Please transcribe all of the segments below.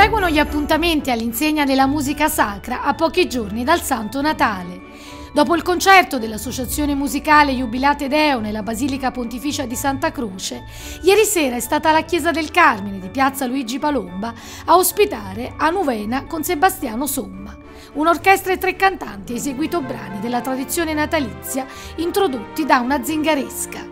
Proseguono gli appuntamenti all'insegna della musica sacra a pochi giorni dal Santo Natale. Dopo il concerto dell'Associazione Musicale Jubilate Deo nella Basilica Pontificia di Santa Croce, ieri sera è stata la Chiesa del Carmine di Piazza Luigi Palomba a ospitare A Nuvena con Sebastiano Somma. Un'orchestra e 3 cantanti ha eseguito brani della tradizione natalizia introdotti da una zingaresca.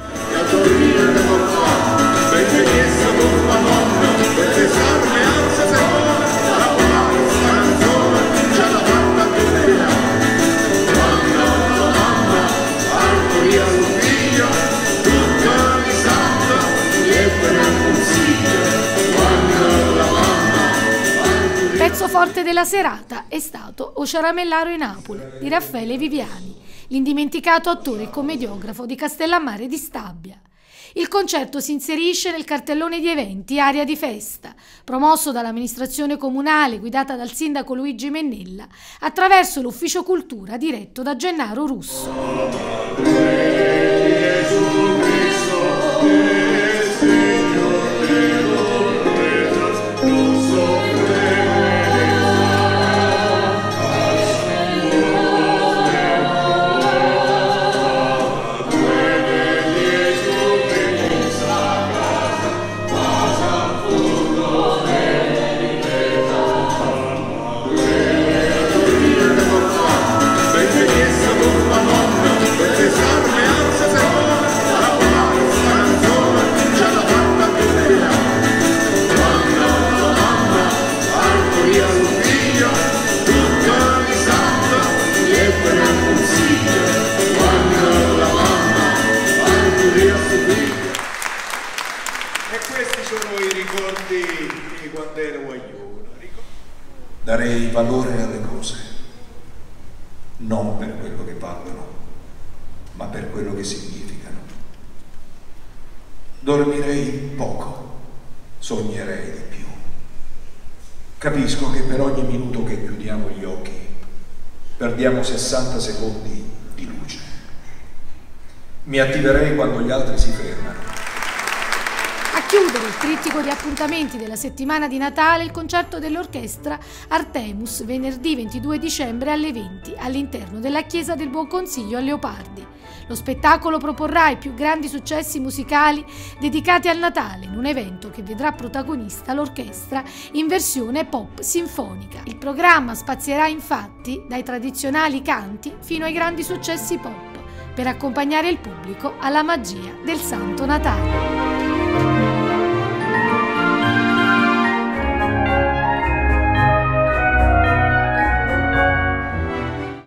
Pezzo forte della serata è stato O Ciaramellaro in Napoli di Raffaele Viviani, l'indimenticato attore e commediografo di Castellammare di Stabia. Il concerto si inserisce nel cartellone di eventi Aria di Festa, promosso dall'amministrazione comunale guidata dal sindaco Luigi Mennella attraverso l'ufficio cultura diretto da Gennaro Russo. E questi sono i ricordi di quando ero aglione. Darei valore alle cose, non per quello che valgono, ma per quello che significano. Dormirei poco, sognerei di più. Capisco che per ogni minuto che chiudiamo gli occhi, perdiamo 60 secondi di luce. Mi attiverei quando gli altri si fermano. A chiudere il trittico di appuntamenti della settimana di Natale il concerto dell'orchestra Artemus venerdì 22 dicembre alle 20 all'interno della Chiesa del Buon Consiglio a Leopardi. Lo spettacolo proporrà i più grandi successi musicali dedicati al Natale in un evento che vedrà protagonista l'orchestra in versione pop sinfonica. Il programma spazierà infatti dai tradizionali canti fino ai grandi successi pop per accompagnare il pubblico alla magia del Santo Natale.